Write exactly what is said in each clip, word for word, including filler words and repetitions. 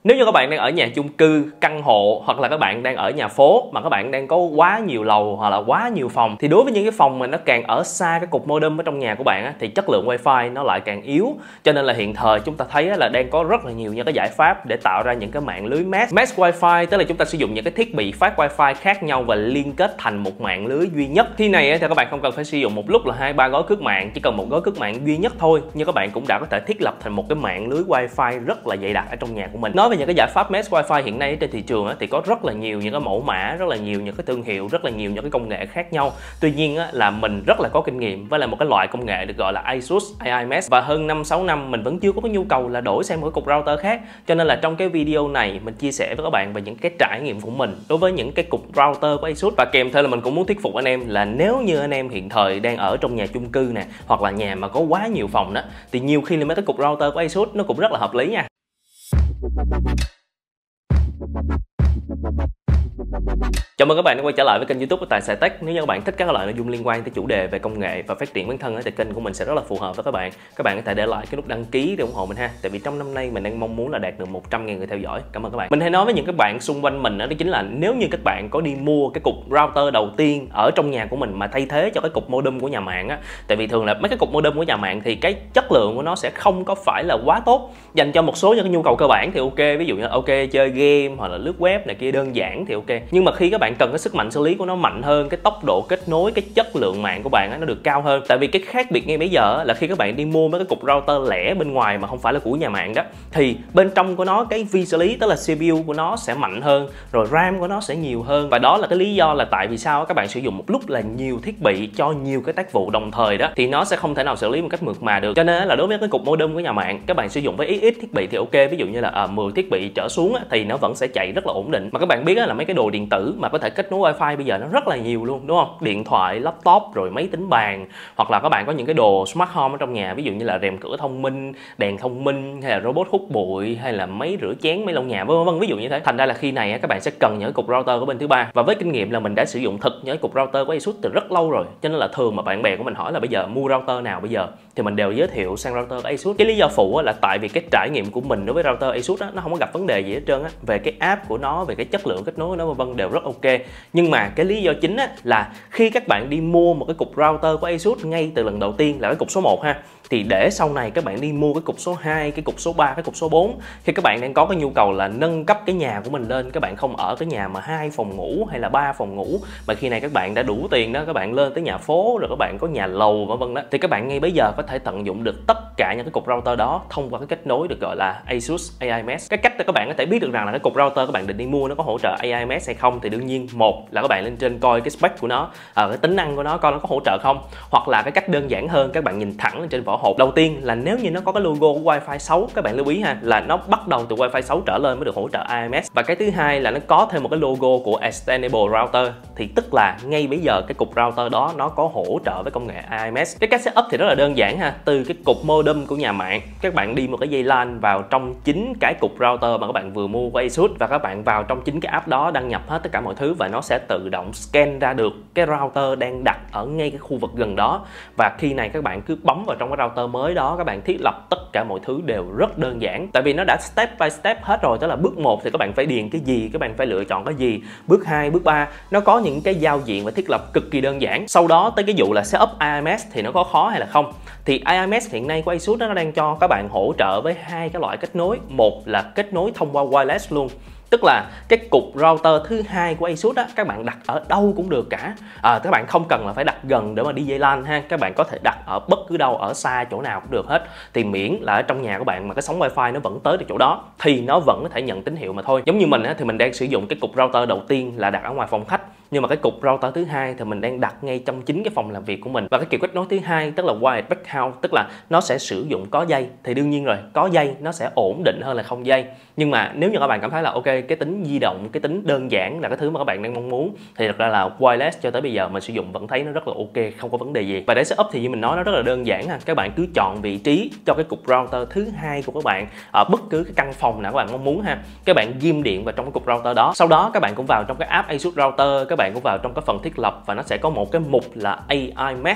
Nếu như các bạn đang ở nhà chung cư, căn hộ hoặc là các bạn đang ở nhà phố mà các bạn đang có quá nhiều lầu hoặc là quá nhiều phòng, thì đối với những cái phòng mà nó càng ở xa cái cục modem ở trong nhà của bạn á, thì chất lượng wifi nó lại càng yếu. Cho nên là hiện thời chúng ta thấy là đang có rất là nhiều những cái giải pháp để tạo ra những cái mạng lưới mesh. Mesh wifi tức là chúng ta sử dụng những cái thiết bị phát wifi khác nhau và liên kết thành một mạng lưới duy nhất. Khi này thì các bạn không cần phải sử dụng một lúc là hai ba gói cước mạng, chỉ cần một gói cước mạng duy nhất thôi, nhưng các bạn cũng đã có thể thiết lập thành một cái mạng lưới wifi rất là dày đặc ở trong nhà của mình. Nói về những cái giải pháp mesh wifi hiện nay trên thị trường thì có rất là nhiều những cái mẫu mã, rất là nhiều những cái thương hiệu, rất là nhiều những cái công nghệ khác nhau. Tuy nhiên là mình rất là có kinh nghiệm với là một cái loại công nghệ được gọi là ASUS a i Mesh, và hơn năm sáu năm mình vẫn chưa có cái nhu cầu là đổi sang một cái cục router khác. Cho nên là trong cái video này mình chia sẻ với các bạn về những cái trải nghiệm của mình đối với những cái cục router của ASUS, và kèm theo là mình cũng muốn thuyết phục anh em là nếu như anh em hiện thời đang ở trong nhà chung cư nè, hoặc là nhà mà có quá nhiều phòng đó, thì nhiều khi là mấy cái cục router của ASUS nó cũng rất là hợp lý nha. Chào mừng các bạn đã quay trở lại với kênh YouTube của Tài Xài Tech. Nếu như các bạn thích các loại nội dung liên quan tới chủ đề về công nghệ và phát triển bản thân thì kênh của mình sẽ rất là phù hợp với các bạn. Các bạn có thể để lại cái nút đăng ký để ủng hộ mình ha. Tại vì trong năm nay mình đang mong muốn là đạt được một trăm nghìn người theo dõi. Cảm ơn các bạn. Mình hay nói với những các bạn xung quanh mình đó, đó chính là nếu như các bạn có đi mua cái cục router đầu tiên ở trong nhà của mình mà thay thế cho cái cục modem của nhà mạng á, tại vì thường là mấy cái cục modem của nhà mạng thì cái chất lượng của nó sẽ không có phải là quá tốt. Dành cho một số những cái nhu cầu cơ bản thì ok, ví dụ như ok chơi game hoặc là lướt web này kia đơn giản thì ok. Nhưng mà khi các bạn cần cái sức mạnh xử lý của nó mạnh hơn, cái tốc độ kết nối, cái chất lượng mạng của bạn á, nó được cao hơn. Tại vì cái khác biệt ngay bây giờ là khi các bạn đi mua mấy cái cục router lẻ bên ngoài mà không phải là của nhà mạng đó, thì bên trong của nó cái vi xử lý tức là xê pê u của nó sẽ mạnh hơn, rồi RAM của nó sẽ nhiều hơn. Và đó là cái lý do là tại vì sao các bạn sử dụng một lúc là nhiều thiết bị cho nhiều cái tác vụ đồng thời đó, thì nó sẽ không thể nào xử lý một cách mượt mà được. Cho nên là đối với cái cục modem của nhà mạng, các bạn sử dụng với ít ít thiết bị thì ok, ví dụ như là à, mười thiết bị trở xuống á, thì nó vẫn sẽ chạy rất là ổn định. Mà các bạn biết á, là mấy cái đồ điện tử mà có thể kết nối wifi bây giờ nó rất là nhiều luôn, đúng không? Điện thoại, laptop, rồi máy tính bàn, hoặc là các bạn có những cái đồ smart home ở trong nhà, ví dụ như là rèm cửa thông minh, đèn thông minh, hay là robot hút bụi, hay là máy rửa chén, máy lau nhà, vân vân, ví dụ như thế. Thành ra là khi này các bạn sẽ cần những cục router của bên thứ ba. Và với kinh nghiệm là mình đã sử dụng thực những cục router của ASUS từ rất lâu rồi, cho nên là thường mà bạn bè của mình hỏi là bây giờ mua router nào bây giờ, thì mình đều giới thiệu sang router của ASUS. Cái lý do phụ là tại vì cái trải nghiệm của mình đối với router ASUS đó, nó không có gặp vấn đề gì hết trơn á, về cái app của nó, về cái chất lượng kết nối của nó vân vân đều rất ok. Nhưng mà cái lý do chính á, là khi các bạn đi mua một cái cục router của ASUS ngay từ lần đầu tiên là cái cục số một ha, thì để sau này các bạn đi mua cái cục số hai, cái cục số ba, cái cục số bốn, khi các bạn đang có cái nhu cầu là nâng cấp cái nhà của mình lên, các bạn không ở cái nhà mà hai phòng ngủ hay là ba phòng ngủ, mà khi này các bạn đã đủ tiền đó, các bạn lên tới nhà phố rồi các bạn có nhà lầu vân vân đó, thì các bạn ngay bây giờ có thể tận dụng được tất cả những cái cục router đó thông qua cái kết nối được gọi là ASUS a i Mesh. Cái cách để các bạn có thể biết được rằng là cái cục router các bạn định đi mua nó có hỗ trợ a i Mesh hay không, thì đương nhiên một là các bạn lên trên coi cái spec của nó, à, cái tính năng của nó coi nó có hỗ trợ không, hoặc là cái cách đơn giản hơn các bạn nhìn thẳng lên trên vỏ hộp. Đầu tiên là nếu như nó có cái logo của Wi-Fi sáu, các bạn lưu ý ha, là nó bắt đầu từ Wi-Fi sáu trở lên mới được hỗ trợ a i Mesh. Và cái thứ hai là nó có thêm một cái logo của Extendable Router, thì tức là ngay bây giờ cái cục router đó nó có hỗ trợ với công nghệ a i Mesh. Cái cách setup thì rất là đơn giản ha, từ cái cục modem của nhà mạng các bạn đi một cái dây LAN vào trong chính cái cục router mà các bạn vừa mua của ASUS, và các bạn vào trong chính cái app đó, đăng nhập hết tất cả mọi thứ và nó sẽ tự động scan ra được cái router đang đặt ở ngay cái khu vực gần đó. Và khi này các bạn cứ bấm vào trong cái router mới đó, các bạn thiết lập tất cả mọi thứ đều rất đơn giản, tại vì nó đã step by step hết rồi. Tức là bước một thì các bạn phải điền cái gì, các bạn phải lựa chọn cái gì, bước hai, bước ba nó có những cái giao diện và thiết lập cực kỳ đơn giản. Sau đó tới cái vụ là setup a i Mesh thì nó có khó hay là không, thì a i Mesh hiện nay của ASUS nó đang cho các bạn hỗ trợ với hai cái loại kết nối. Một là kết nối thông qua wireless luôn, tức là cái cục router thứ hai của ASUS á, các bạn đặt ở đâu cũng được cả. À, các bạn không cần là phải đặt gần để mà đi dây LAN ha, các bạn có thể đặt ở bất cứ đâu, ở xa chỗ nào cũng được hết, thì miễn là ở trong nhà của bạn mà cái sóng wifi nó vẫn tới được chỗ đó thì nó vẫn có thể nhận tín hiệu mà thôi. Giống như mình á, thì mình đang sử dụng cái cục router đầu tiên là đặt ở ngoài phòng khách, nhưng mà cái cục router thứ hai thì mình đang đặt ngay trong chính cái phòng làm việc của mình. Và cái kiểu kết nối thứ hai tức là wired backhaul, tức là nó sẽ sử dụng có dây, thì đương nhiên rồi, có dây nó sẽ ổn định hơn là không dây. Nhưng mà nếu như các bạn cảm thấy là ok, cái tính di động, cái tính đơn giản là cái thứ mà các bạn đang mong muốn, thì thật ra là wireless cho tới bây giờ mình sử dụng vẫn thấy nó rất là ok, không có vấn đề gì. Và để setup thì như mình nói nó rất là đơn giản ha, các bạn cứ chọn vị trí cho cái cục router thứ hai của các bạn ở bất cứ cái căn phòng nào các bạn mong muốn ha. Các bạn ghim điện vào trong cái cục router đó, sau đó các bạn cũng vào trong cái app ASUS Router, các bạn cũng vào trong cái phần thiết lập và nó sẽ có một cái mục là a i Mesh.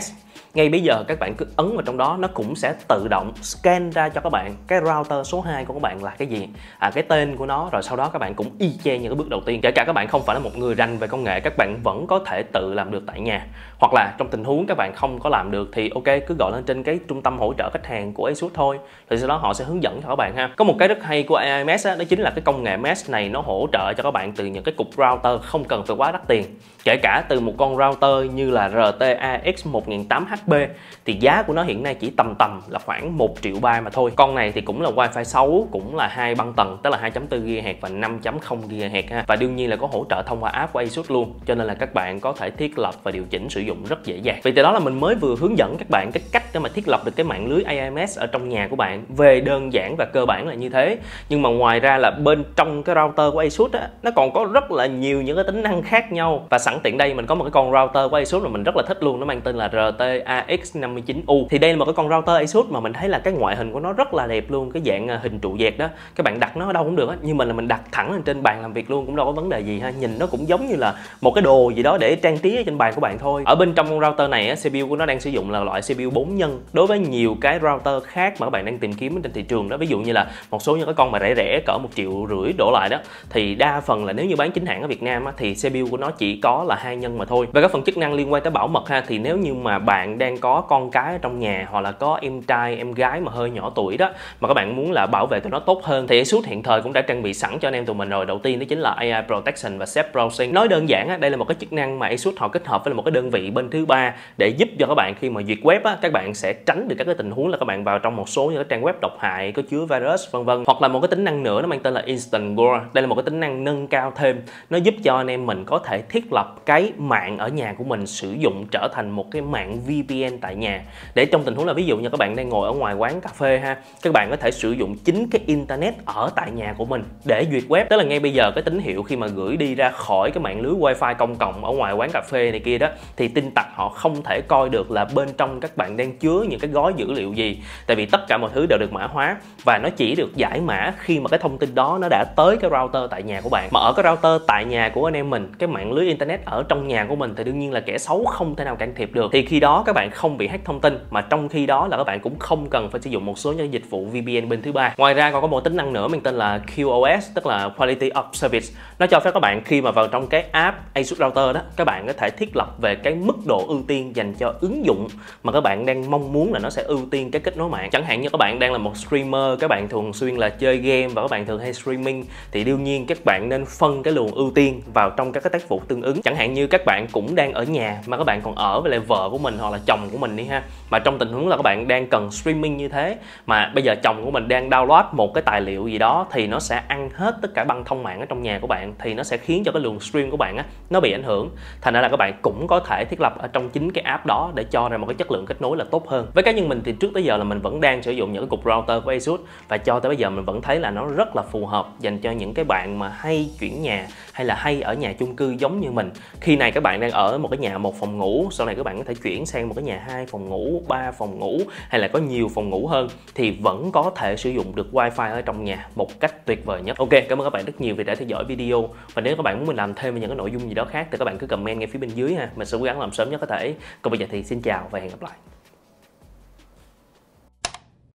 Ngay bây giờ các bạn cứ ấn vào trong đó, nó cũng sẽ tự động scan ra cho các bạn cái router số hai của các bạn là cái gì, à, cái tên của nó, rồi sau đó các bạn cũng y chang như cái bước đầu tiên. Kể cả các bạn không phải là một người rành về công nghệ, các bạn vẫn có thể tự làm được tại nhà. Hoặc là trong tình huống các bạn không có làm được thì ok, cứ gọi lên trên cái trung tâm hỗ trợ khách hàng của ASUS thôi, thì sau đó họ sẽ hướng dẫn cho các bạn ha. Có một cái rất hay của a i mesh á, đó chính là cái công nghệ mesh này nó hỗ trợ cho các bạn từ những cái cục router không cần phải quá đắt tiền. Kể cả từ một con router như là rờ tê a ích một nghìn tám trăm H P thì giá của nó hiện nay chỉ tầm tầm là khoảng một triệu ba mà thôi. Con này thì cũng là Wi-Fi sáu, cũng là hai băng tầng, tức là hai chấm bốn gigahertz và năm chấm không gigahertz ha. Và đương nhiên là có hỗ trợ thông qua app của ASUS luôn, cho nên là các bạn có thể thiết lập và điều chỉnh sử dụng rất dễ dàng. Vì từ đó là mình mới vừa hướng dẫn các bạn cái cách để mà thiết lập được cái mạng lưới a i mesh ở trong nhà của bạn. Về đơn giản và cơ bản là như thế, nhưng mà ngoài ra là bên trong cái router của ASUS á, nó còn có rất là nhiều những cái tính năng khác nhau. Và sẵn tiện đây mình có một cái con router của ASUS mà mình rất là thích luôn, nó mang tên là rờ tê a ích năm mươi chín U. Thì đây là một cái con router ASUS mà mình thấy là cái ngoại hình của nó rất là đẹp luôn, cái dạng hình trụ dẹt đó, các bạn đặt nó ở đâu cũng được á, nhưng mà là mình đặt thẳng lên trên bàn làm việc luôn cũng đâu có vấn đề gì ha. Nhìn nó cũng giống như là một cái đồ gì đó để trang trí ở trên bàn của bạn thôi. Ở bên trong con router này á, xê pê u của nó đang sử dụng là loại xê pê u bốn nhân. Đối với nhiều cái router khác mà các bạn đang tìm kiếm trên thị trường đó, ví dụ như là một số những cái con mà rẻ rẻ cỡ một triệu rưỡi đổ lại đó, thì đa phần là nếu như bán chính hãng ở Việt Nam á, thì xê pê u của nó chỉ có là hai nhân mà thôi. Về các phần chức năng liên quan tới bảo mật ha, thì nếu như mà bạn đang có con cái ở trong nhà hoặc là có em trai em gái mà hơi nhỏ tuổi đó, mà các bạn muốn là bảo vệ tụi nó tốt hơn, thì ASUS hiện thời cũng đã trang bị sẵn cho anh em tụi mình rồi. Đầu tiên đó chính là a i Protection và Safe Browsing. Nói đơn giản á, đây là một cái chức năng mà ASUS họ kết hợp với một cái đơn vị bên thứ ba để giúp cho các bạn khi mà duyệt web á, các bạn sẽ tránh được các cái tình huống là các bạn vào trong một số những cái trang web độc hại có chứa virus vân vân. Hoặc là một cái tính năng nữa nó mang tên là Instant G O R. Đây là một cái tính năng nâng cao thêm, nó giúp cho anh em mình có thể thiết lập cái mạng ở nhà của mình sử dụng trở thành một cái mạng vê pê en tại nhà, để trong tình huống là ví dụ như các bạn đang ngồi ở ngoài quán cà phê ha, các bạn có thể sử dụng chính cái internet ở tại nhà của mình để duyệt web. Tức là ngay bây giờ cái tín hiệu khi mà gửi đi ra khỏi cái mạng lưới wifi công cộng ở ngoài quán cà phê này kia đó, thì tin tặc họ không thể coi được là bên trong các bạn đang chứa những cái gói dữ liệu gì, tại vì tất cả mọi thứ đều được mã hóa và nó chỉ được giải mã khi mà cái thông tin đó nó đã tới cái router tại nhà của bạn. Mà ở cái router tại nhà của anh em mình, cái mạng lưới internet ở trong nhà của mình, thì đương nhiên là kẻ xấu không thể nào can thiệp được, thì khi đó các bạn không bị hack thông tin, mà trong khi đó là các bạn cũng không cần phải sử dụng một số những dịch vụ vê pê en bên thứ ba. Ngoài ra còn có một tính năng nữa mang tên là Q O S, tức là Quality of Service. Nó cho phép các bạn khi mà vào trong cái app ASUS Router đó, các bạn có thể thiết lập về cái mức độ ưu tiên dành cho ứng dụng mà các bạn đang mong muốn là nó sẽ ưu tiên cái kết nối mạng. Chẳng hạn như các bạn đang là một streamer, các bạn thường xuyên là chơi game và các bạn thường hay streaming, thì đương nhiên các bạn nên phân cái luồng ưu tiên vào trong các cái tác vụ tương ứng. Chẳng hạn như các bạn cũng đang ở nhà mà các bạn còn ở với lại vợ của mình hoặc là chồng của mình đi ha, mà trong tình huống là các bạn đang cần streaming như thế, mà bây giờ chồng của mình đang download một cái tài liệu gì đó, thì nó sẽ ăn hết tất cả băng thông mạng ở trong nhà của bạn, thì nó sẽ khiến cho cái luồng stream của bạn á, nó bị ảnh hưởng. Thành ra là các bạn cũng có thể thiết lập ở trong chính cái app đó để cho ra một cái chất lượng kết nối là tốt hơn. Với cá nhân mình thì trước tới giờ là mình vẫn đang sử dụng những cái cục router của ASUS, và cho tới bây giờ mình vẫn thấy là nó rất là phù hợp dành cho những cái bạn mà hay chuyển nhà hay là hay ở nhà chung cư giống như mình. Khi này các bạn đang ở một cái nhà một phòng ngủ, sau này các bạn có thể chuyển sang một cái nhà hai phòng ngủ, ba phòng ngủ hay là có nhiều phòng ngủ hơn, thì vẫn có thể sử dụng được wifi ở trong nhà một cách tuyệt vời nhất. Ok, cảm ơn các bạn rất nhiều vì đã theo dõi video, và nếu các bạn muốn mình làm thêm những cái nội dung gì đó khác thì các bạn cứ comment ngay phía bên dưới ha, mình sẽ cố gắng làm sớm nhất có thể. Còn bây giờ thì xin chào và hẹn gặp lại.